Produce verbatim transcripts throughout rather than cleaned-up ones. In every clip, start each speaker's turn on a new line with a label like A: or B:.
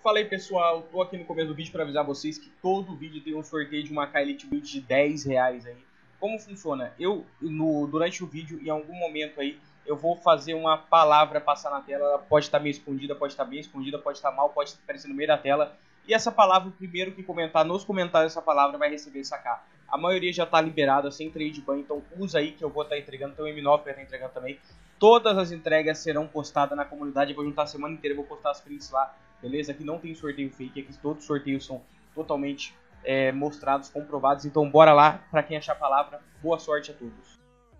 A: Fala aí pessoal, tô aqui no começo do vídeo para avisar vocês que todo vídeo tem um sorteio de uma K Elite Build de dez reais aí. Como funciona? Eu, no, durante o vídeo, em algum momento aí, eu vou fazer uma palavra passar na tela. Ela pode estar meio escondida, pode estar bem escondida, pode estar mal, pode estar aparecendo no meio da tela. E essa palavra, o primeiro que comentar nos comentários essa palavra vai receber essa K. A maioria já está liberada, sem trade ban, então usa aí que eu vou estar entregando. Tem o M nove vai estar entregando também. Todas as entregas serão postadas na comunidade. Eu vou juntar a semana inteira, vou postar as prints lá. Beleza? Aqui não tem sorteio fake, aqui todos os sorteios são totalmente é, mostrados, comprovados. Então bora lá, pra quem achar a palavra, boa sorte a todos.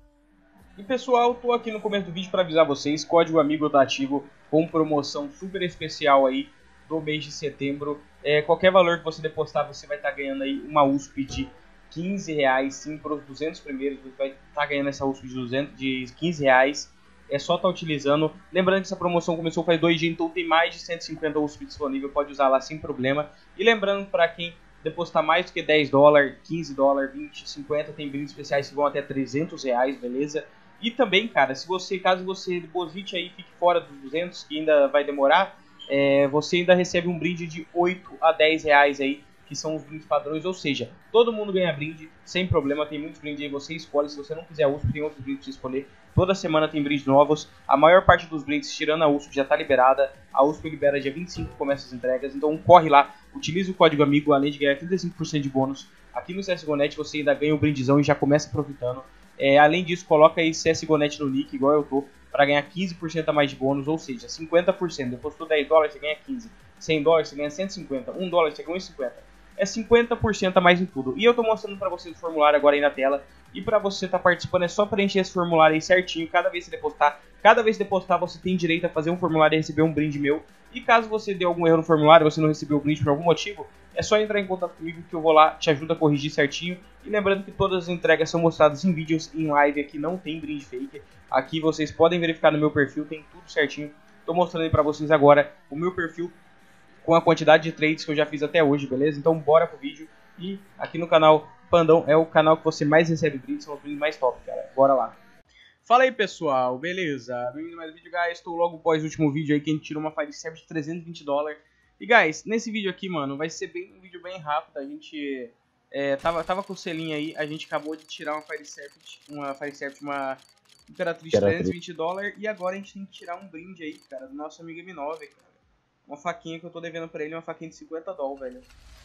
A: E pessoal, tô aqui no começo do vídeo para avisar vocês, código amigo tá ativo com promoção super especial aí do mês de setembro. É, qualquer valor que você depositar, você vai estar tá ganhando aí uma U S P de quinze reais, sim, para os duzentos primeiros, você vai estar tá ganhando essa U S P de, duzentos, de quinze reais. É só estar tá utilizando. Lembrando que essa promoção começou faz dois dias, então tem mais de cento e cinquenta U S P disponível. Pode usar lá sem problema. E lembrando para quem depositar mais do que dez dólares, quinze dólares, vinte, cinquenta, tem brindes especiais que vão até trezentos reais, beleza? E também, cara, se você, caso você deposite aí e fique fora dos duzentos, que ainda vai demorar, é, você ainda recebe um brinde de oito a dez reais aí, que são os brindes padrões, ou seja, todo mundo ganha brinde, sem problema, tem muitos brindes aí, você escolhe, se você não quiser a U S P, tem outros brindes pra você escolher, toda semana tem brindes novos, a maior parte dos brindes, tirando a U S P, já tá liberada, a U S P libera dia vinte e cinco, começa as entregas, então corre lá, utilize o código amigo, além de ganhar trinta e cinco por cento de bônus, aqui no C S G O Net você ainda ganha um brindezão e já começa aproveitando, é, além disso, coloca aí C S G O Net no nick, igual eu tô, para ganhar quinze por cento a mais de bônus, ou seja, cinquenta por cento, depositou dez dólares, você ganha quinze, cem dólares, você ganha cento e cinquenta, um dólar, você ganha um e cinquenta. É cinquenta por cento a mais em tudo. E eu tô mostrando para vocês o formulário agora aí na tela. E para você estar tá participando é só preencher esse formulário aí certinho. Cada vez que você depositar, cada vez que depositar você tem direito a fazer um formulário e receber um brinde meu. E caso você dê algum erro no formulário, você não recebeu o brinde por algum motivo, é só entrar em contato comigo que eu vou lá, te ajudo a corrigir certinho. E lembrando que todas as entregas são mostradas em vídeos, em live, aqui não tem brinde fake. Aqui vocês podem verificar no meu perfil, tem tudo certinho. Tô mostrando aí para vocês agora o meu perfil com a quantidade de trades que eu já fiz até hoje, beleza? Então bora pro vídeo. E aqui no canal Pandão é o canal que você mais recebe brindes, são os brindes mais top, cara. Bora lá. Fala aí pessoal, beleza? Bem-vindo a mais um vídeo, guys. Estou logo após o último vídeo aí que a gente tirou uma Fire Serve de trezentos e vinte dólares. E guys, nesse vídeo aqui, mano, vai ser bem, um vídeo bem rápido. A gente é, tava, tava com o selinho aí, a gente acabou de tirar uma Fire Serve, uma Fire Serve, uma Imperatriz de trezentos e vinte dólares. E agora a gente tem que tirar um brinde aí, cara, do nosso amigo M nove, cara. Uma faquinha que eu tô devendo pra ele, uma faquinha de cinquenta dólares, velho.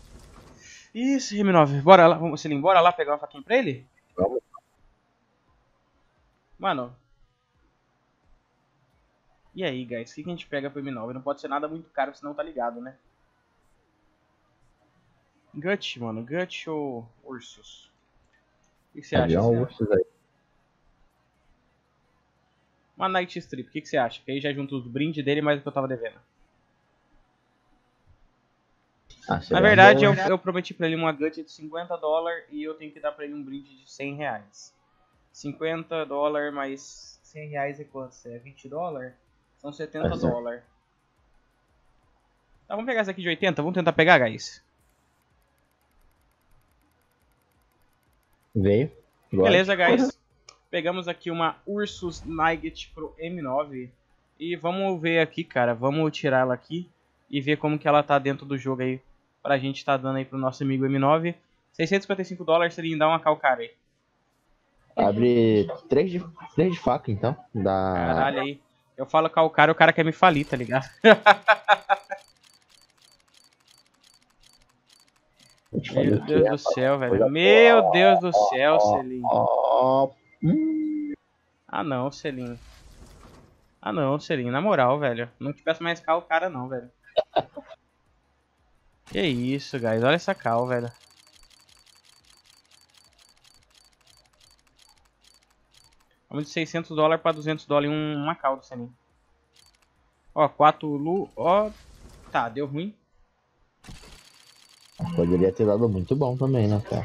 A: Isso, M nove. Bora lá, vamos, Selim, bora lá pegar uma faquinha pra ele?
B: Vamos.
A: Mano. E aí, guys, o que a gente pega pro M nove? Não pode ser nada muito caro, senão tá ligado, né? Gut, mano. Gut ou Ursus? O que você acha?
B: Um Ursus aí.
A: Uma Night Strip, o que você acha? Que aí já junta os brindes dele mais o que eu tava devendo.
B: Ah,
A: Na verdade, eu, eu prometi pra ele uma Gut de cinquenta dólares e eu tenho que dar pra ele um brinde de cem reais. cinquenta dólares mais cem reais é quanto? É vinte dólares? São setenta dólares. Tá, vamos pegar essa aqui de oitenta? Vamos tentar pegar, guys?
B: Veio.
A: Beleza, guys. Pegamos aqui uma Ursus Nugget pro M nove. E vamos ver aqui, cara. Vamos tirar ela aqui e ver como que ela tá dentro do jogo aí. Pra gente tá dando aí pro nosso amigo M nove. seiscentos e cinquenta e cinco dólares seria dar uma calcara aí.
B: Abre três de, três de faca, então. Da...
A: Caralho aí. Eu falo calcara, o cara quer me falir, tá ligado? Meu Deus do céu, velho. Meu Deus do céu, Selim. Ah não, Selim. Ah não, Selim. Na moral, velho. Não te peço mais cal, cara não, velho. Que isso, guys. Olha essa cal, velho. Vamos de seiscentos dólares para duzentos dólares em uma cal do Selim. Ó, quatro lu... Ó... Tá, deu ruim.
B: Poderia ter dado muito bom também, né, cara?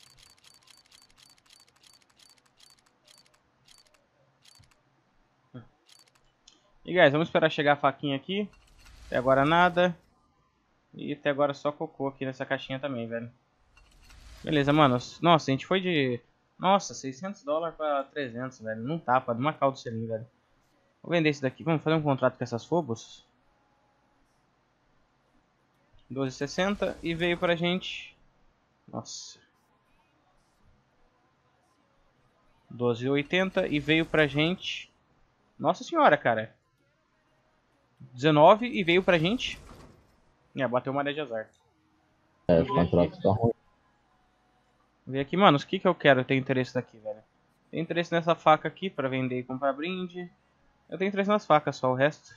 A: E, guys, vamos esperar chegar a faquinha aqui. Até agora nada. E até agora só cocô aqui nessa caixinha também, velho. Beleza, mano. Nossa, a gente foi de... Nossa, seiscentos dólares pra trezentos, velho. Não tá, pra uma cal do Selim, velho. Vou vender esse daqui. Vamos fazer um contrato com essas Phobos? doze e sessenta e veio pra gente... Nossa. doze e oitenta e veio pra gente... Nossa senhora, cara. dezenove e veio pra gente... É, bateu maré de azar.
B: É, os contratos estão ruins.
A: Vou ver aqui, mano, o que que eu quero? Eu tenho interesse daqui, velho. Tenho interesse nessa faca aqui pra vender e comprar brinde. Eu tenho interesse nas facas só, o resto...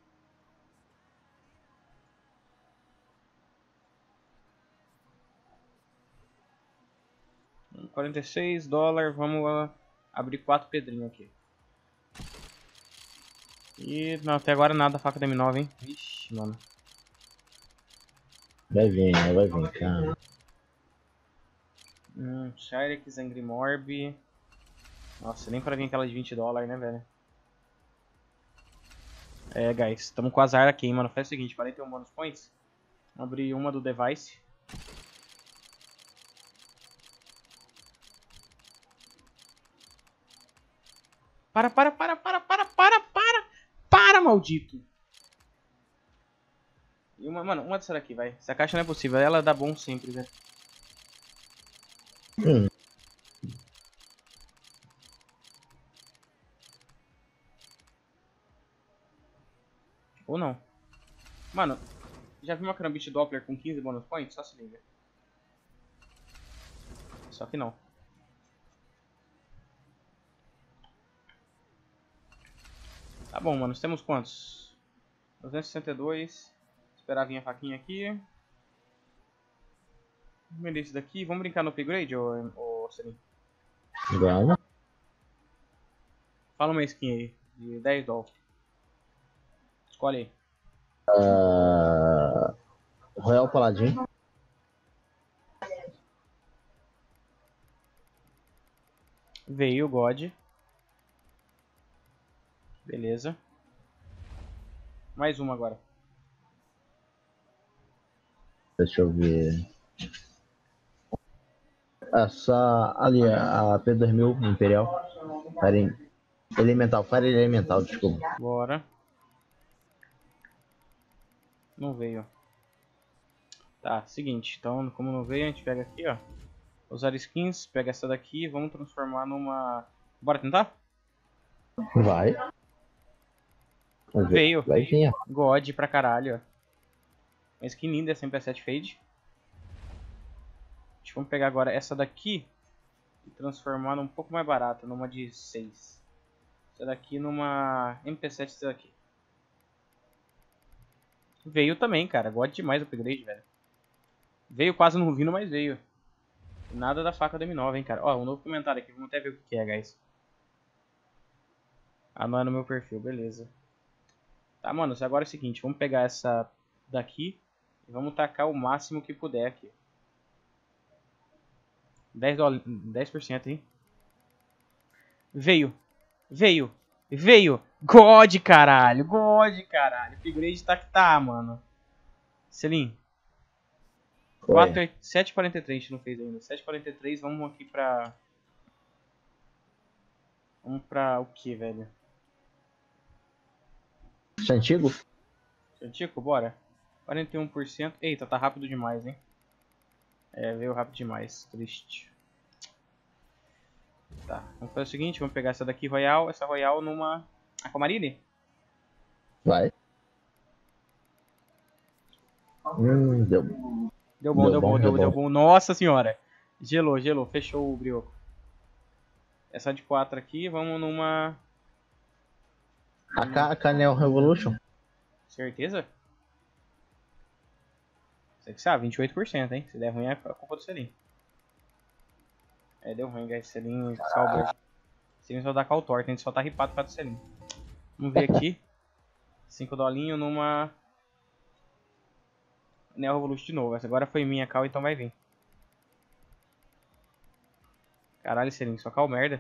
A: quarenta e seis dólares, vamos lá abrir quatro pedrinhos aqui. E não, até agora nada faca da M nove, hein? Vixe, mano.
B: Vai vir, né? Vai vir, cara.
A: Hum, Shyrex, Angry Morb. Nossa, nem pra vir aquela de vinte dólares, né, velho? É, guys, tamo com azar aqui, hein, mano. Faz o seguinte, quarenta e um bonus points. Vamos abrir uma do device. Para, para, para, para, para, para, para, para, maldito. E uma, mano, uma dessa daqui, vai. Essa caixa não é possível, ela dá bom sempre, velho.
B: Hum.
A: Ou não. Mano, já vi uma Karambit Doppler com quinze bonus points? Só se liga. Só que não. Tá bom, mano. Temos quantos? duzentos e sessenta e dois. Esperar vir a faquinha aqui. Vamos vender esse daqui. Vamos brincar no upgrade, ô, ô Selim?
B: Vamos.
A: Fala uma skin aí. De dez dólares. Escolhe aí.
B: Uh... Royal Paladin.
A: Veio o God. Beleza. Mais uma agora.
B: Deixa eu ver. Essa ali, a P dois mil Imperial. Fire Elemental, Fire Elemental, desculpa.
A: Bora. Não veio. Tá, seguinte. Então, como não veio, a gente pega aqui, ó. Usar skins, pega essa daqui e vamos transformar numa... Bora tentar?
B: Vai.
A: Veio.
B: Vai vir.
A: God pra caralho, ó. Uma skin linda, essa M P sete Fade. Vamos pegar agora essa daqui e transformar num pouco mais barata, numa de seis. Essa daqui numa M P sete essa daqui. Veio também, cara. God demais o upgrade, velho. Veio quase não vindo, mas veio. Nada da faca da M nove, hein, cara. Ó, um novo comentário aqui. Vamos até ver o que é, guys. Ah, não é no meu perfil. Beleza. Tá, mano. Agora é o seguinte. Vamos pegar essa daqui e vamos tacar o máximo que puder aqui. dez dólares, dez por cento, hein? Veio. Veio. Veio. God, caralho. God, caralho. Upgrade tá que tá, mano. Selim. sete e quarenta e três a gente não fez ainda. sete e quarenta e três, vamos aqui pra... Vamos pra o que, velho?
B: Antigo?
A: Antigo, bora. quarenta e um por cento. Eita, tá rápido demais, hein? É, veio rápido demais. Triste. Tá, vamos fazer o seguinte, vamos pegar essa daqui Royal, essa Royal numa Aquamarine.
B: Vai. Hum, deu.
A: Deu bom, deu, deu bom, bom, deu, deu bom. bom. Nossa senhora. Gelou, gelou. Fechou o brioco. Essa de quatro aqui, vamos numa...
B: A Canel Revolution?
A: Certeza? Você que sabe, vinte e oito por cento, hein? Se der ruim é a culpa do Selim. É, deu ruim, guys. Selim salvou. Selim só dá cal torta, a gente só tá ripado para do Selim. Vamos ver aqui. cinco dolinhos numa... Neo Revolution de novo. Essa agora foi minha cal, então vai vir. Caralho, Selim, só cal merda.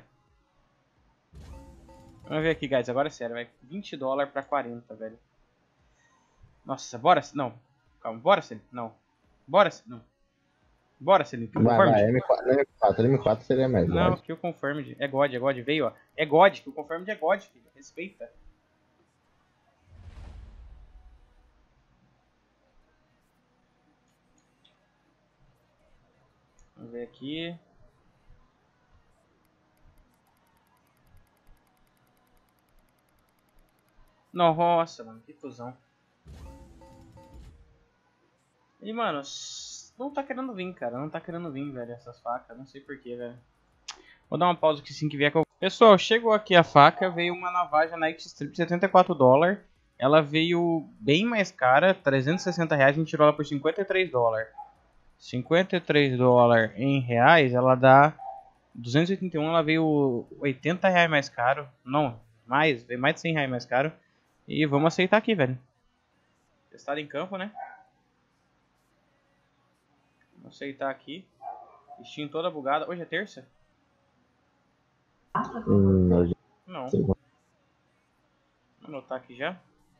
A: Vamos ver aqui, guys. Agora é sério, vai. vinte dólares pra quarenta, velho. Nossa, bora? Não. Calma, bora, Selim? Não. Bora, Selim? Não. Bora, Selim.
B: Vai, vai, M quatro, M quatro, M quatro seria mais.
A: Não, vai. Que o Confirmed. É God, é God. Veio, ó. É God, que o Confirmed é God, filho. Respeita. ver aqui. Nossa, mano, que fusão. E, mano, não tá querendo vir, cara. Não tá querendo vir, velho, essas facas. Não sei porquê, velho. Vou dar uma pausa aqui assim que vier que eu... Pessoal, chegou aqui a faca. Veio uma navaja Night Strip, setenta e quatro dólares. Ela veio bem mais cara, trezentos e sessenta reais. A gente tirou ela por cinquenta e três dólares. cinquenta e três dólares em reais, ela dá duzentos e oitenta e um. Ela veio oitenta reais mais caro. Não, mais, veio mais de cem reais mais caro. E vamos aceitar aqui, velho. Testado em campo, né? Vamos aceitar aqui. Steam toda bugada. Hoje é terça?
B: Hum, hoje...
A: Não. Vou anotar aqui já.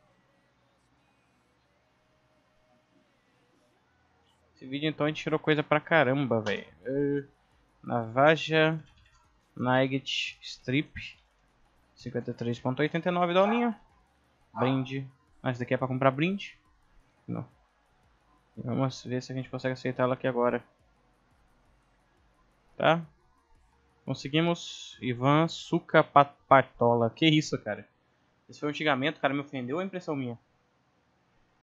A: Esse vídeo então a gente tirou coisa pra caramba, velho. Uh, Navaja Night Strip cinquenta e três reais e oitenta e nove dolinha. Brinde. Ah, esse daqui é pra comprar brinde. Não. Vamos ver se a gente consegue aceitar ela aqui agora. Tá? Conseguimos. Ivan Suca Patola. Que isso, cara? Esse foi um xingamento, o cara me ofendeu ou é impressão minha?